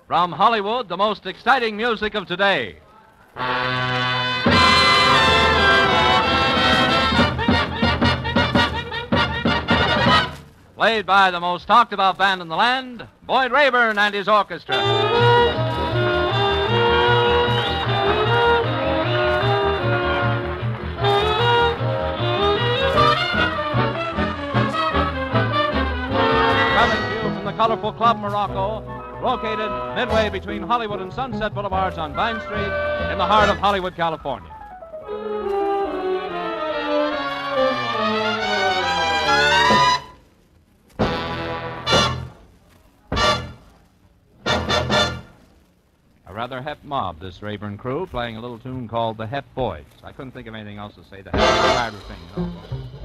From Hollywood, the most exciting music of today. Played by the most talked-about band in the land, Boyd Raeburn and his orchestra. Coming to you from the colorful Club Morocco, located midway between Hollywood and Sunset Boulevards on Vine Street in the heart of Hollywood, California. A rather hep mob, this Raeburn crew, playing a little tune called the Hep Boyds. I couldn't think of anything else to say. The Hep is a harder thing, you know.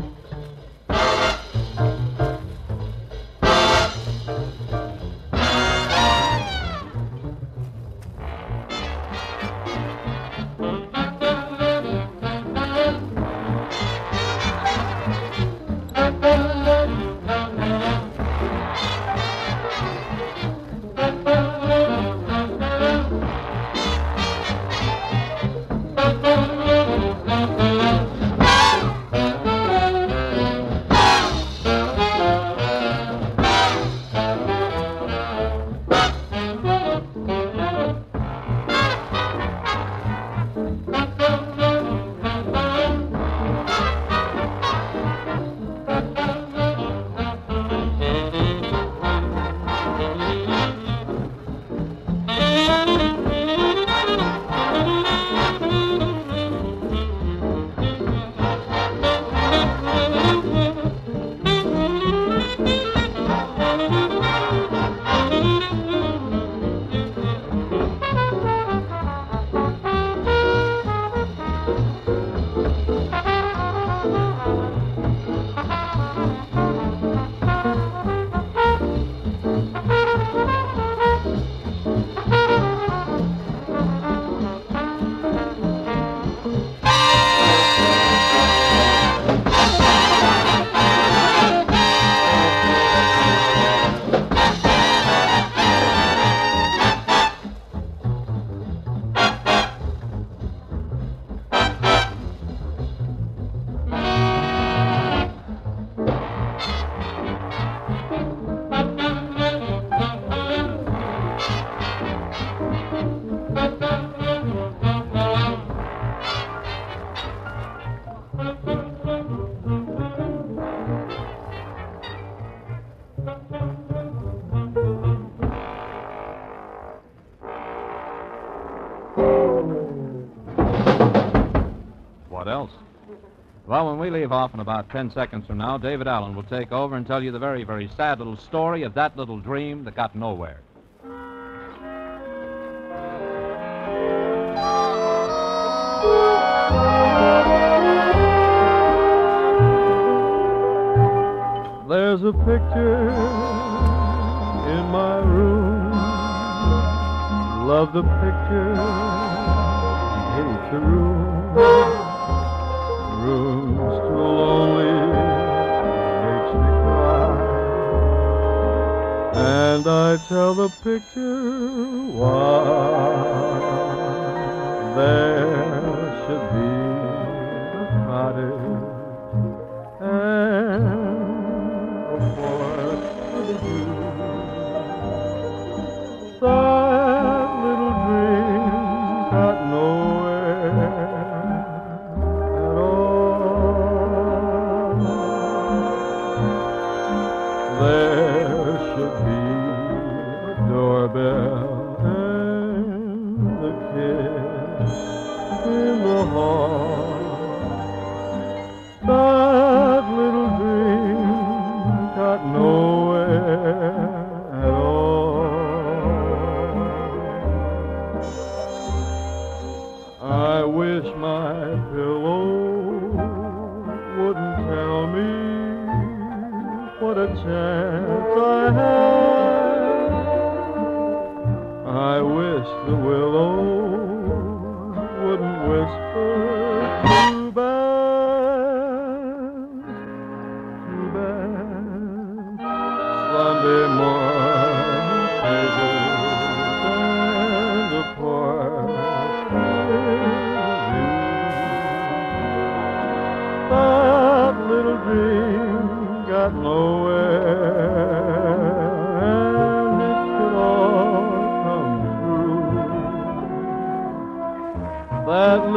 What else? Well, when we leave off in about 10 seconds from now, David Allen will take over and tell you the very, very sad little story of that little dream that got nowhere. There's a picture in my room. Love the picture, hate the room. Room's too lonely, makes me cry. And I tell the picture why there should be a cottage and a forest with a view. That little dream got nowhere at all. There should be a doorbell and a kiss in the hall. That little dream got nowhere at all. I wish my pillow wouldn't tell me what a chance I had. I wish the willow wouldn't whisper too bad, too bad. Sunday morning papers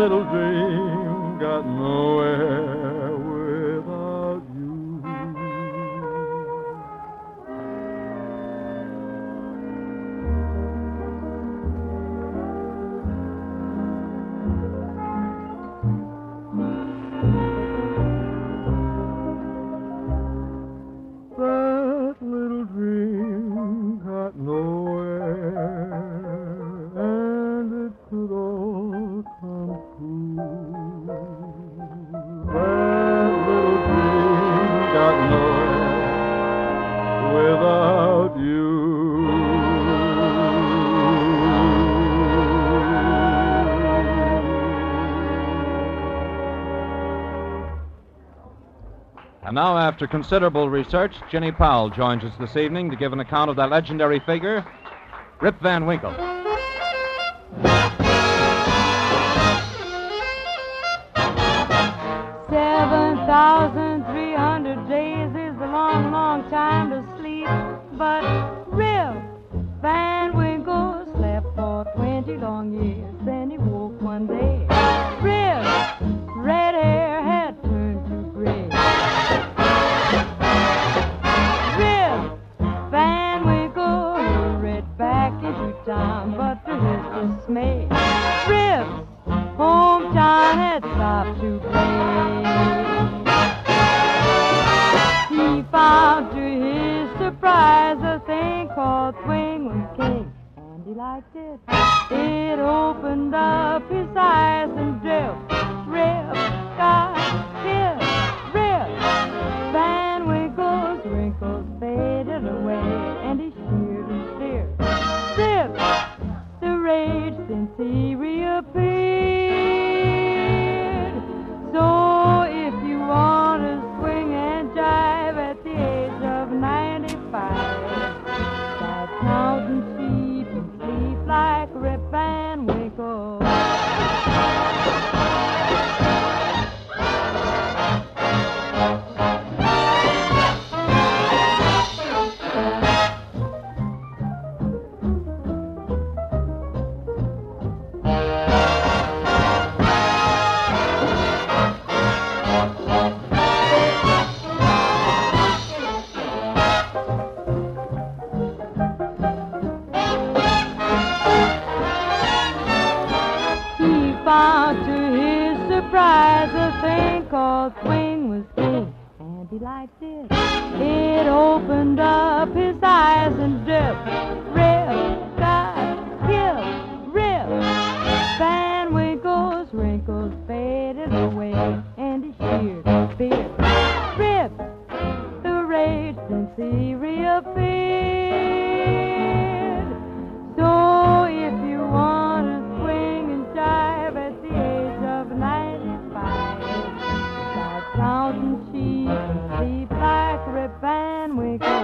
little dream got nowhere without you. That little dream got nowhere, and it could all come true. That little dream got nowhere without you. And now, after considerable research, Ginny Powell joins us this evening to give an account of that legendary figure, Rip Van Winkle. 7,300 days is a long, long time to sleep. But Rip Van Winkle slept for 20 long years. Then he woke one day. Rip's red hair had turned to gray. Rip Van Winkle hurried back into town, but to his dismay, Rip's hometown had stopped to play. He found to his surprise a thing called swing was king, and he liked it. It opened up his eyes and dripped. Rip got hit. Rip Van Winkle's wrinkles faded away, and he sheared and steered. Rip the rage since he reappeared. So if you want to swing and jive at the age of 95, start counting sheep and sleep like Rip Van Winkle. Found to his surprise a thing called swing was king, and he liked it. It opened up his eyes and dripped. Rip got killed. Rip Van Winkle's wrinkles faded away, and he sheared his beard. Rip the rage since he reappeared. So if you want to swing and jive at the age of 95, start counting sheep and sleep like Rip Van Winkle.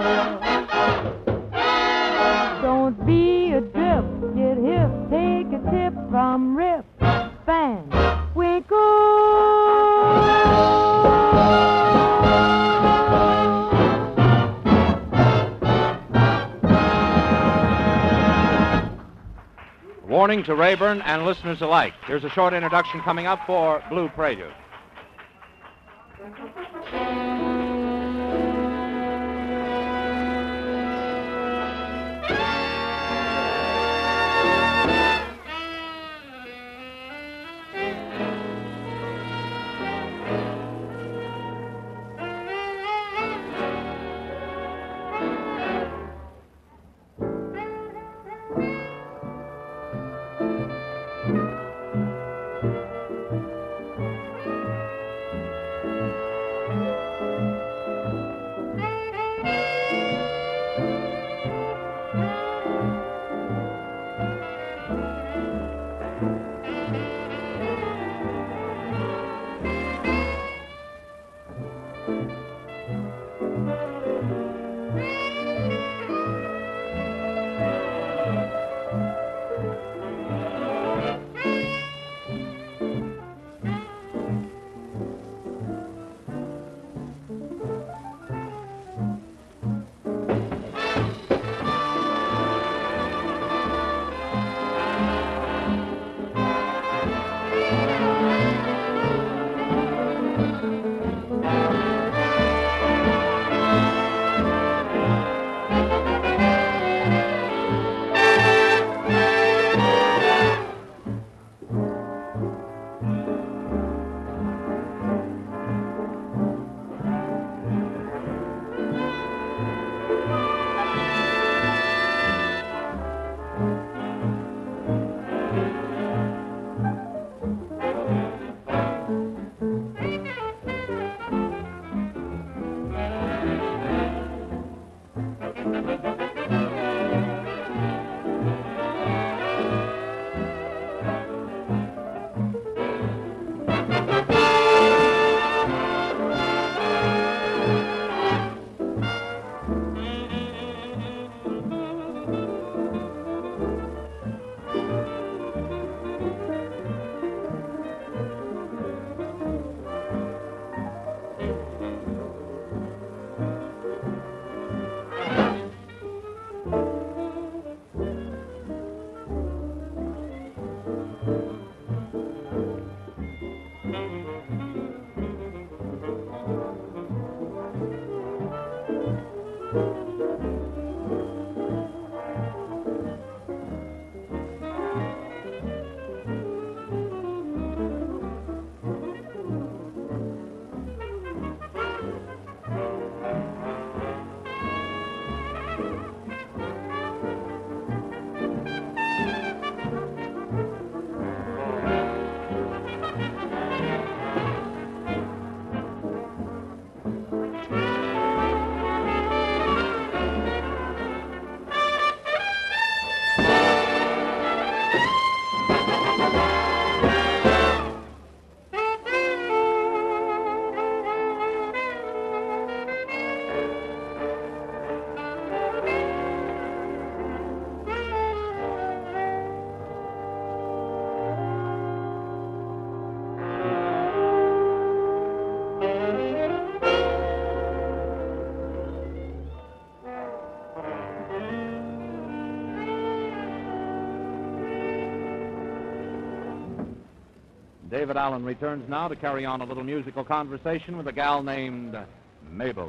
Don't be a drip, get hip, take a tip from Rip Van Winkle. Warning to Raeburn and listeners alike. Here's a short introduction coming up for Blue Prelude. David Allen returns now to carry on a little musical conversation with a gal named Mabel.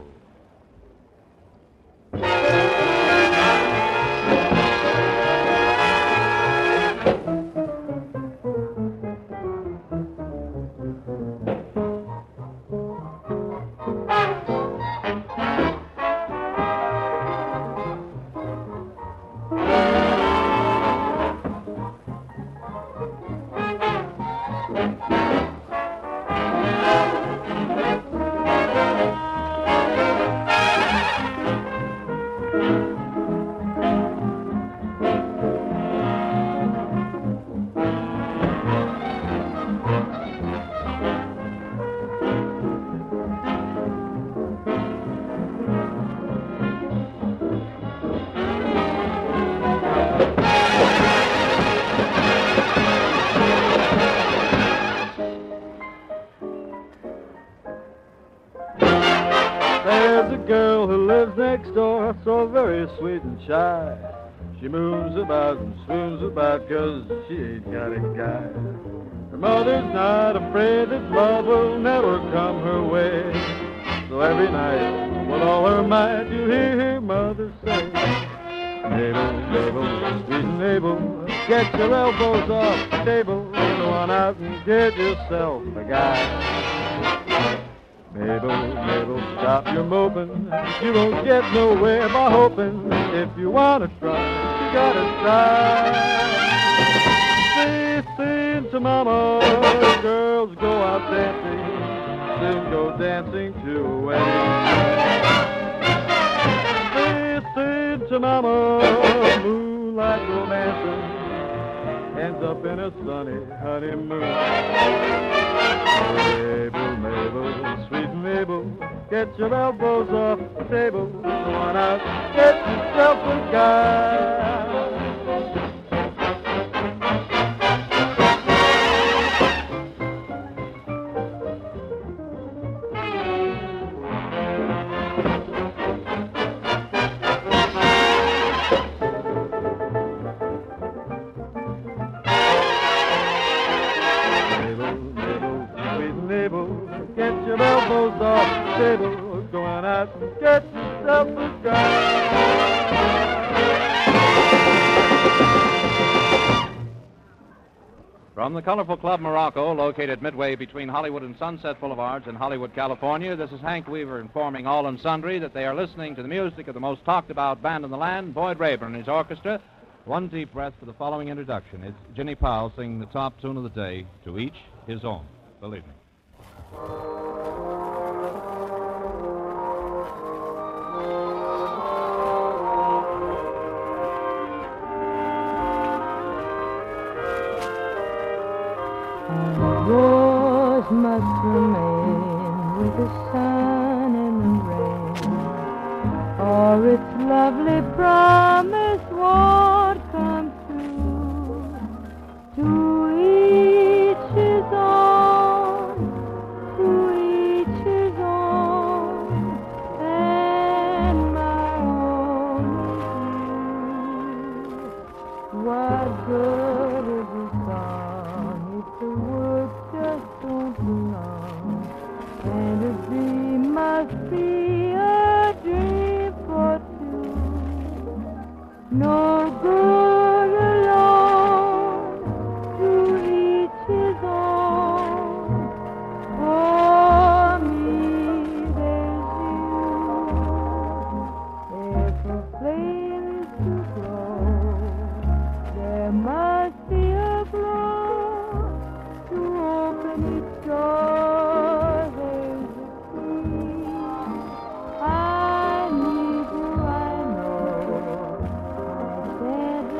There's a girl who lives next door, so very sweet and shy. She moves about and swoons about 'cause she ain't got a guy. Her mother's not afraid that love will never come her way. So every night, with all her might, you hear her mother say, Mabel, Mabel, sweet Mabel, get your elbows off the table, go on out and get yourself a guy. Mabel, Mabel, stop your moping. You won't get nowhere by hoping. If you want to try, you gotta try. Say to Mama, girls go out dancing, soon go dancing to a wedding. Say to Mama, moonlight romancing ends up in a sunny honeymoon. Mabel, Mabel, sweet Mabel, get your elbows off the table. Go on out, get yourself a guy. Get your elbows off the table, going out and get yourself a guy. From the colorful Club Morocco, located midway between Hollywood and Sunset Boulevards in Hollywood, California, this is Hank Weaver informing all and sundry that they are listening to the music of the most talked-about band in the land, Boyd Raeburn His Orchestra. One deep breath for the following introduction. It's Ginny Powell singing the top tune of the day, To Each His Own. Believe me. Yours must remain with the sun and the rain, or its lovely promise won't come true. To each his own, to each his own, and my own is you. What good is a song if the words just don't belong? And a dream must be a dream for two. No good alone, to each his own. For me there's you. If a flame is to glow, there must be a glow to open its door. There's a key. I need you, I know. I can't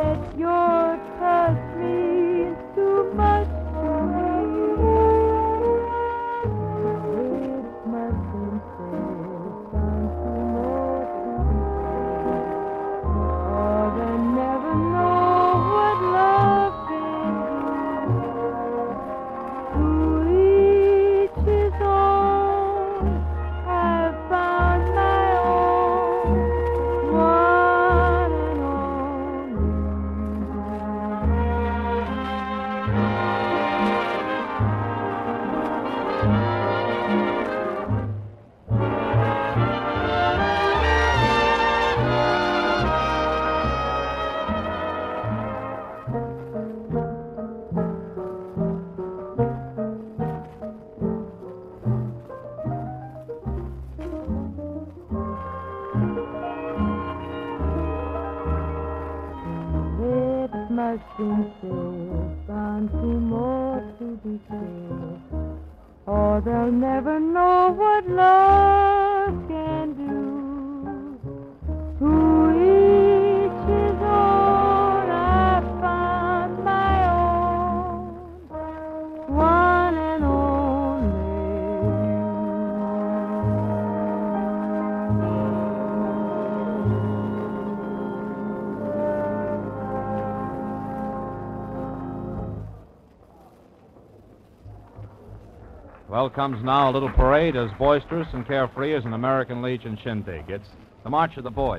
much been said, bound to more to be said, or they'll never know what love can do. To each his own, I found my own, one and only Well, comes now a little parade as boisterous and carefree as an American Legion shindig. It's the March of the Boyds.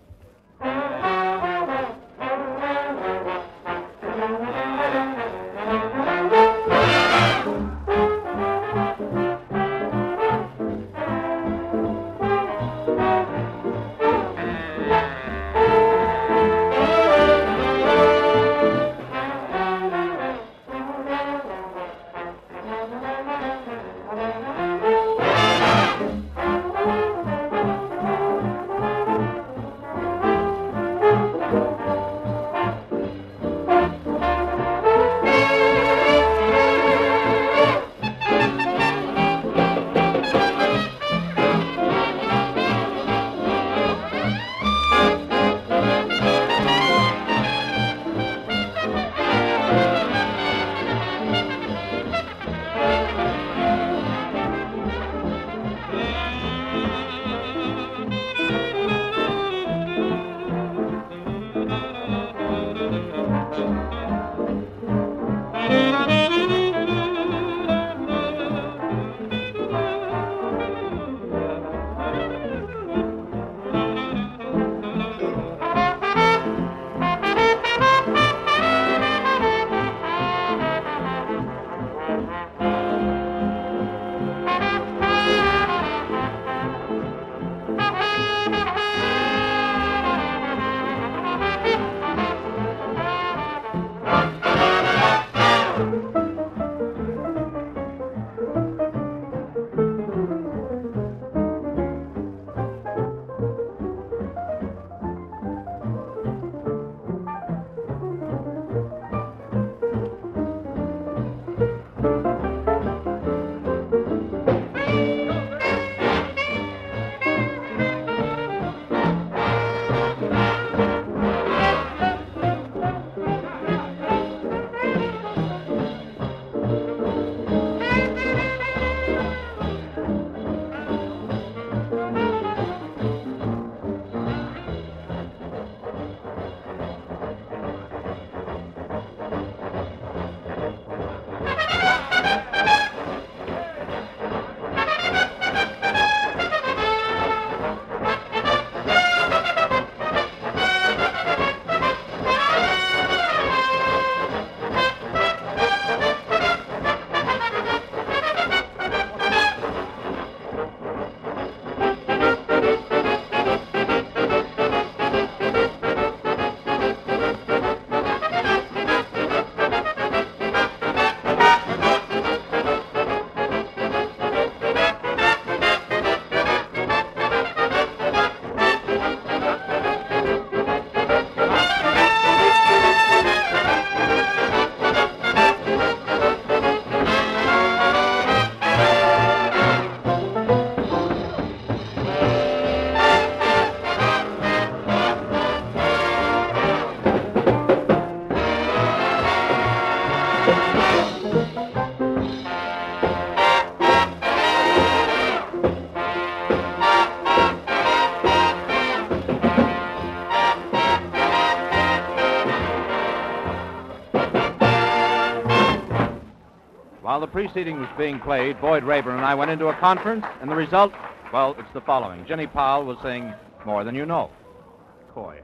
While the preceding was being played, Boyd Raeburn and I went into a conference, and the result, well, it's the following. Ginny Powell was saying More Than You Know. Coy,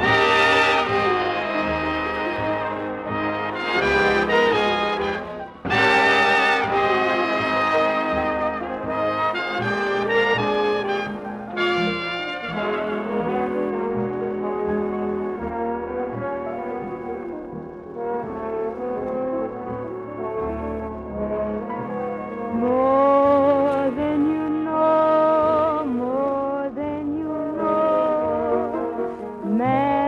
huh? Man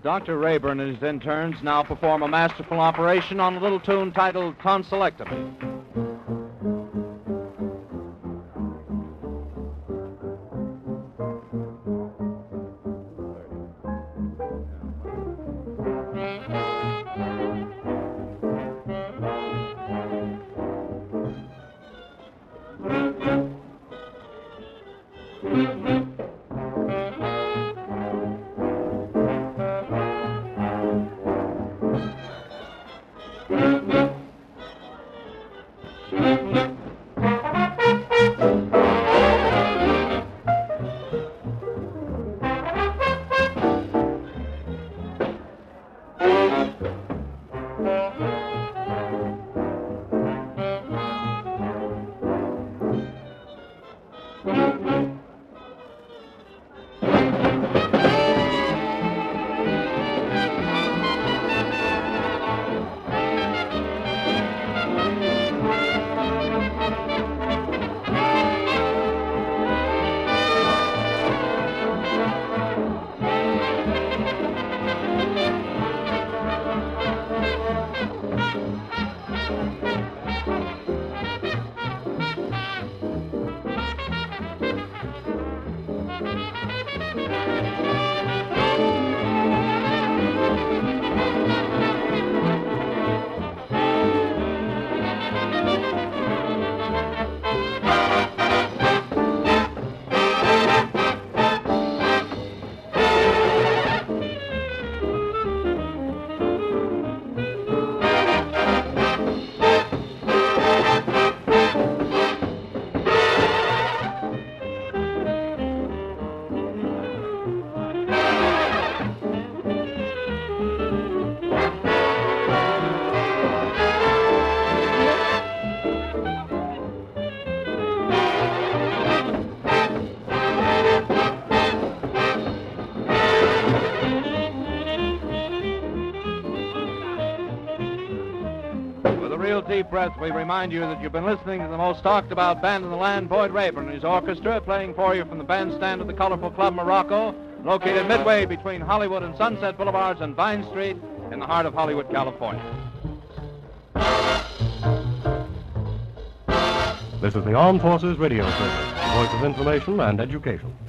Dr. Raeburn and his interns now perform a masterful operation on a little tune titled Constellectively. Deep breath, we remind you that you've been listening to the most talked about band in the land, Boyd Raeburn His Orchestra, playing for you from the bandstand of the colorful Club Morocco, located midway between Hollywood and Sunset Boulevards and Vine Street in the heart of Hollywood, California. This is the Armed Forces Radio Service, voice of information and education.